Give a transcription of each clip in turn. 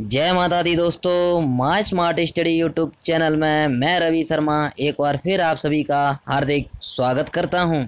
जय माता दी दोस्तों, my smart study YouTube channel में मैं रवि शर्मा एक बार फिर आप सभी का हार्दिक स्वागत करता हूं।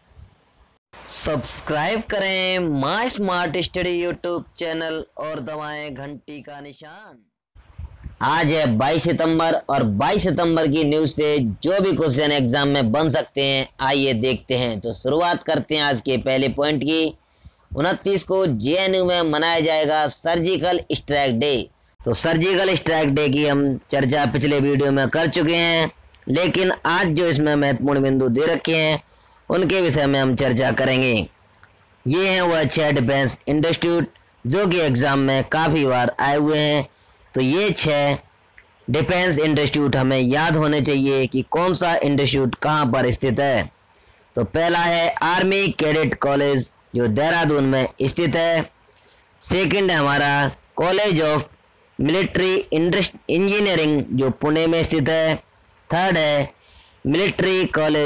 सब्सक्राइब करें my smart study YouTube channel और दबाएं घंटी का निशान। आज है 22 सितंबर और 22 सितंबर की न्यूज़ से जो भी क्वेश्चन एग्जाम में बन सकते हैं आइए देखते हैं। तो शुरुआत करते हैं आज के पहले पॉइंट की। 29 को जेएनयू में मनाया जाएगा सर्जिकल स्ट्राइक डे। तो सर्जिकल स्ट्राइक डे की हम चर्चा पिछले वीडियो में कर चुके हैं, लेकिन आज जो इसमें महत्वपूर्ण बिंदु दे रखे हैं उनके विषय में हम चर्चा करेंगे। ये हैं वह 6 डिफेंस इंस्टीट्यूट जो कि एग्जाम में काफ़ी बार आए हुए हैं। तो ये 6 डिफेंस इंस्टीट्यूट हमें याद होने चाहिए कि कौन सा इंस्टीट्यूट कहाँ पर स्थित है। तो पहला है आर्मी कैडेट कॉलेज जो देहरादून में स्थित है। सेकंड है हमारा कॉलेज ऑफ मिलिट्री इंजीनियरिंग जो पुणे में स्थित है। थर्ड है military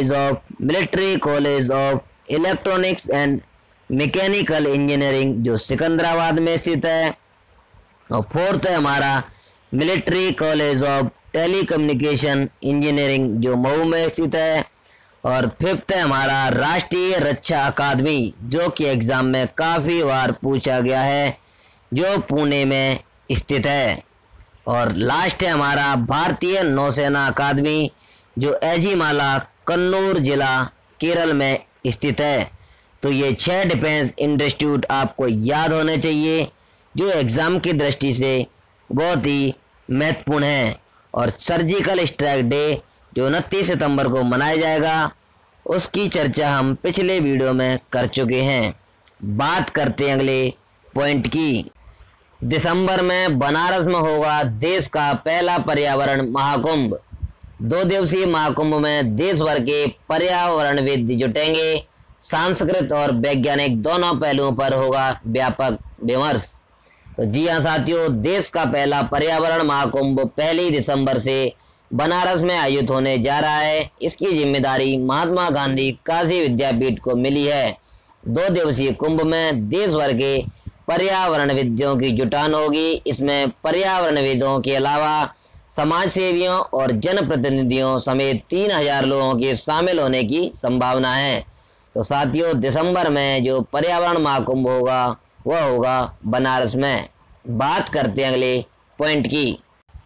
college of electronics and mechanical engineering जो सिकंदराबाद में स्थित है। और फोर्थ है हमारा military college of telecommunication engineering जो मऊ में स्थित है। और फिफ्थ है हमारा राष्ट्रीय रक्षा अकादमी जो कि एग्ज़ाम में काफ़ी बार पूछा गया है जो पुणे में स्थित है। और लास्ट है हमारा भारतीय नौसेना अकादमी जो एजीमाला कन्नूर जिला केरल में स्थित है। तो ये 6 डिफेंस इंस्टीट्यूट आपको याद होने चाहिए जो एग्ज़ाम की दृष्टि से बहुत ही महत्वपूर्ण है। और सर्जिकल स्ट्राइक डे जो 29 सितंबर को मनाया जाएगा उसकी चर्चा हम पिछले वीडियो में कर चुके हैं। बात करते हैं अगले पॉइंट की। दिसंबर में बनारस में होगा देश का पहला पर्यावरण महाकुंभ। 2 दिवसीय महाकुंभ में देश भर के पर्यावरणविद जुटेंगे। सांस्कृतिक और वैज्ञानिक दोनों पहलुओं पर होगा व्यापक विमर्श। तो जी हाँ साथियों, देश का पहला पर्यावरण महाकुंभ 1 दिसंबर से बनारस में आयोजित होने जा रहा है। इसकी जिम्मेदारी महात्मा गांधी काशी विद्यापीठ को मिली है। 2 दिवसीय कुंभ में देश भर के पर्यावरणविदों की जुटान होगी। इसमें पर्यावरणविदों के अलावा समाज सेवियों और जनप्रतिनिधियों समेत 3000 लोगों के शामिल होने की संभावना है। तो साथियों, दिसंबर में जो पर्यावरण महाकुंभ होगा वह होगा बनारस में। बात करते हैं अगले पॉइंट की।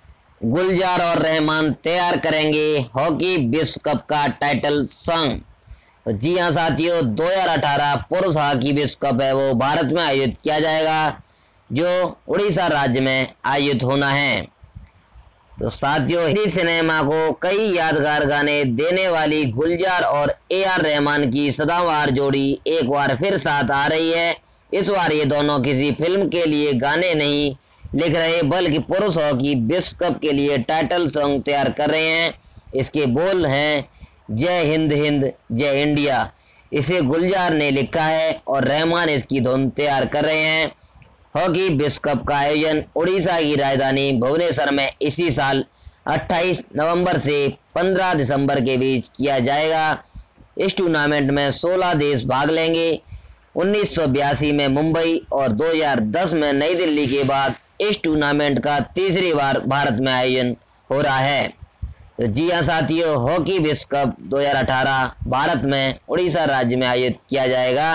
गुलजार और रहमान तैयार करेंगे हॉकी विश्व कप का टाइटल सॉन्ग। तो जी हाँ साथियों, 2018 पुरुष हॉकी विश्व कप है वो भारत में आयोजित किया जाएगा जो उड़ीसा राज्य में आयोजित होना है। तो साथियों, हिंदी सिनेमा को कई यादगार गाने देने वाली गुलजार और AR रहमान की सदाबहार जोड़ी एक बार फिर साथ आ रही है। इस बार ये दोनों किसी फिल्म के लिए गाने नहीं लिख रहे बल्कि पुरुष हॉकी विश्व कप के लिए टाइटल सॉन्ग तैयार कर रहे हैं। इसके बोल हैं जय हिंद हिंद जय इंडिया। इसे गुलजार ने लिखा है और रहमान इसकी धुन तैयार कर रहे हैं। हॉकी विश्व कप का आयोजन उड़ीसा की राजधानी भुवनेश्वर में इसी साल 28 नवंबर से 15 दिसंबर के बीच किया जाएगा। इस टूर्नामेंट में 16 देश भाग लेंगे। 1982 में मुंबई और 2010 में नई दिल्ली के बाद इस टूर्नामेंट का तीसरी बार भारत में आयोजन हो रहा है। तो जी हाँ साथियों, हॉकी विश्व कप 2018 भारत में उड़ीसा राज्य में आयोजित किया जाएगा।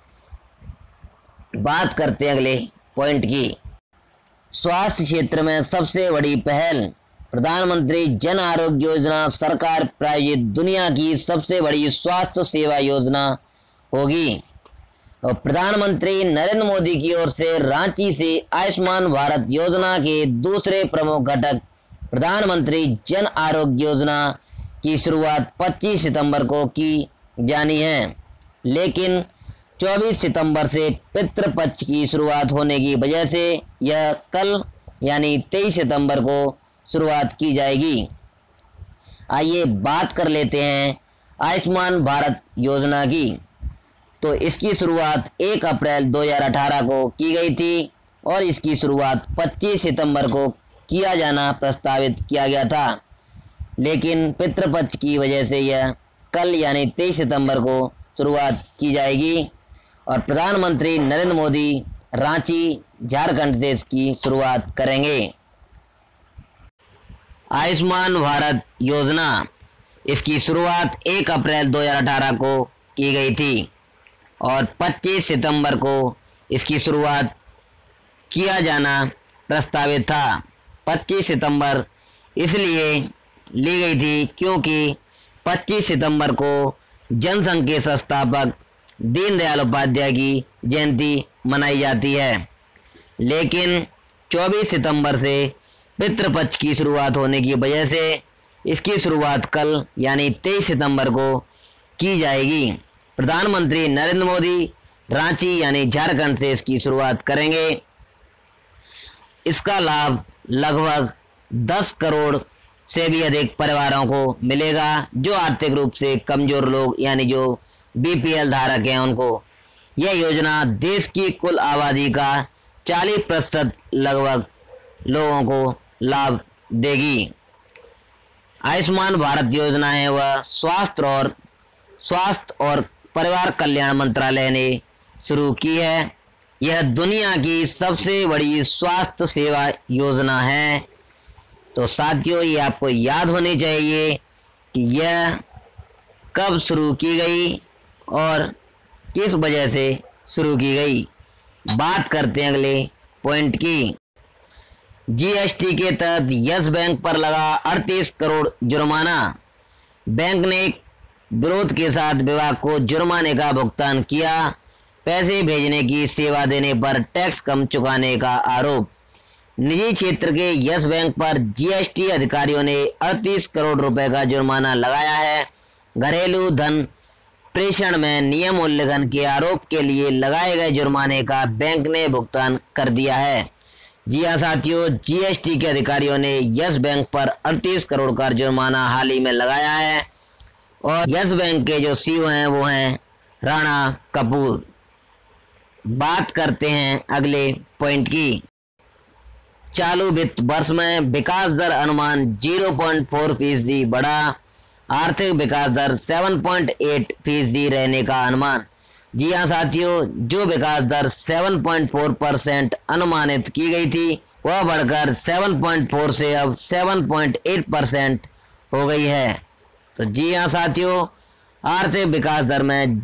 बात करते हैं अगले पॉइंट की। स्वास्थ्य क्षेत्र में सबसे बड़ी पहल। प्रधानमंत्री जन आरोग्य योजना सरकार प्रायोजित दुनिया की सबसे बड़ी स्वास्थ्य सेवा योजना होगी। और प्रधानमंत्री नरेंद्र मोदी की ओर से रांची से आयुष्मान भारत योजना के दूसरे प्रमुख घटक प्रधानमंत्री जन आरोग्य योजना की शुरुआत 25 सितंबर को की जानी है, लेकिन 24 सितंबर से पितृपक्ष की शुरुआत होने की वजह से यह कल यानी 23 सितंबर को शुरुआत की जाएगी। आइए बात कर लेते हैं आयुष्मान भारत योजना की। तो इसकी शुरुआत 1 अप्रैल 2018 को की गई थी और इसकी शुरुआत 25 सितंबर को किया जाना प्रस्तावित किया गया था, लेकिन पितृपक्ष की वजह से यह कल यानी 23 सितंबर को शुरुआत की जाएगी। और प्रधानमंत्री नरेंद्र मोदी रांची झारखंड से इसकी शुरुआत करेंगे। आयुष्मान भारत योजना, इसकी शुरुआत 1 अप्रैल 2018 को की गई थी और 25 सितंबर को इसकी शुरुआत किया जाना प्रस्तावित था। 25 सितंबर इसलिए ली गई थी क्योंकि 25 सितंबर को जनसंघ के संस्थापक दीनदयाल उपाध्याय की जयंती मनाई जाती है, लेकिन 24 सितंबर से पितृपक्ष की शुरुआत होने की वजह से इसकी शुरुआत कल यानी 23 सितंबर को की जाएगी। प्रधानमंत्री नरेंद्र मोदी रांची यानी झारखंड से इसकी शुरुआत करेंगे। इसका लाभ लगभग 10 करोड़ से भी अधिक परिवारों को मिलेगा, जो आर्थिक रूप से कमजोर लोग यानी जो बीपीएल धारक हैं उनको। यह योजना देश की कुल आबादी का 40% लगभग लोगों को लाभ देगी। आयुष्मान भारत योजना है वह स्वास्थ्य और परिवार कल्याण मंत्रालय ने शुरू की है। यह दुनिया की सबसे बड़ी स्वास्थ्य सेवा योजना है। तो साथियों, ये आपको याद होनी चाहिए कि यह कब शुरू की गई और किस वजह से शुरू की गई। बात करते हैं अगले पॉइंट की। जीएसटी के तहत यस बैंक पर लगा 38 करोड़ जुर्माना। बैंक ने विरोध के साथ विभाग को जुर्माने का भुगतान किया। पैसे भेजने की सेवा देने पर टैक्स कम चुकाने का आरोप। निजी क्षेत्र के यस बैंक पर जीएसटी अधिकारियों ने 38 करोड़ रुपए का जुर्माना लगाया है। घरेलू धन प्रेषण में नियम उल्लंघन के आरोप के लिए लगाए गए जुर्माने का बैंक ने भुगतान कर दिया है। जी हाँ साथियों, जीएसटी के अधिकारियों ने यस बैंक पर 38 करोड़ का जुर्माना हाल ही में लगाया है और यस बैंक के जो सीईओ हैं वो हैं राणा कपूर। बात करते हैं अगले पॉइंट की। चालू वित्त वर्ष में विकास दर अनुमान 0.4% बढ़ा। आर्थिक विकास दर 7.8% रहने का अनुमान। जी हाँ साथियों, जो विकास दर 7.4% अनुमानित की गई थी वह बढ़कर 7.4 से अब 7.8% हो गई है। तो जी हाँ साथियों, आर्थिक विकास दर में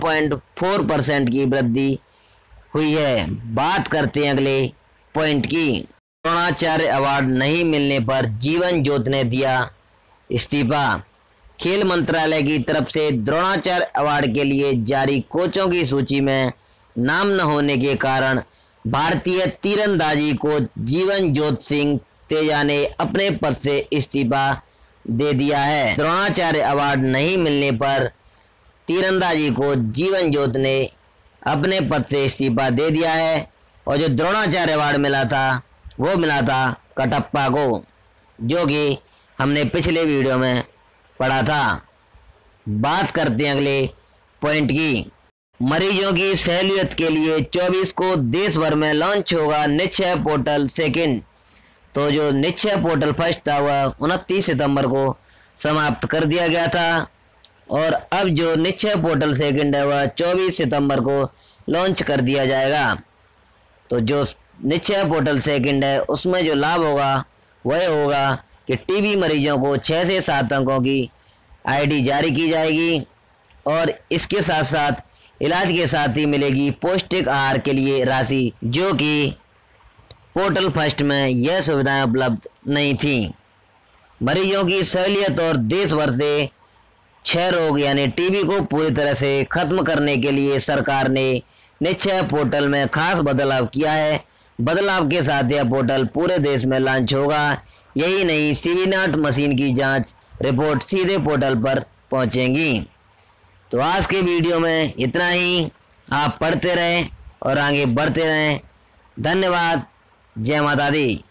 0.4% की वृद्धि हुई है। बात करते हैं अगले पॉइंट की। द्रोणाचार्य अवार्ड नहीं मिलने पर जीवन ज्योति ने दिया इस्तीफा। खेल मंत्रालय की तरफ से द्रोणाचार्य अवार्ड के लिए जारी कोचों की सूची में नाम न होने के कारण भारतीय तीरंदाजी कोच जीवन ज्योति सिंह तेजा ने अपने पद से इस्तीफा दे दिया है। द्रोणाचार्य अवार्ड नहीं मिलने पर तीरंदाजी कोच जीवन ज्योति ने अपने पद से इस्तीफा दे दिया है और जो द्रोणाचार्य अवार्ड मिला था वो मिला था कटप्पा को, जो कि हमने पिछले वीडियो में पढ़ा था। बात करते हैं अगले पॉइंट की। मरीजों की सहूलियत के लिए 24 को देश भर में लॉन्च होगा निश्चय पोर्टल सेकंड। तो जो निश्चय पोर्टल फर्स्ट था वह 29 सितंबर को समाप्त कर दिया गया था और अब जो निश्चय पोर्टल सेकंड है वह 24 सितंबर को लॉन्च कर दिया जाएगा। तो जो निश्चय पोर्टल सेकंड है उसमें जो लाभ होगा वह होगा कि टीबी मरीजों को 6 से 7 अंकों की आईडी जारी की जाएगी और इसके साथ साथ इलाज के साथ ही मिलेगी पौष्टिक आहार के लिए राशि, जो कि पोर्टल फर्स्ट में यह सुविधाएं उपलब्ध नहीं थी। मरीजों की सहूलियत और देश भर से 6 रोग यानी टीबी को पूरी तरह से खत्म करने के लिए सरकार ने निश्चय पोर्टल में खास बदलाव किया है। बदलाव के साथ यह पोर्टल पूरे देश में लॉन्च होगा। यही नहीं, सीवी-नॉट मशीन की जांच रिपोर्ट सीधे पोर्टल पर पहुंचेंगी। तो आज के वीडियो में इतना ही। आप पढ़ते रहें और आगे बढ़ते रहें। धन्यवाद। जय माता दी।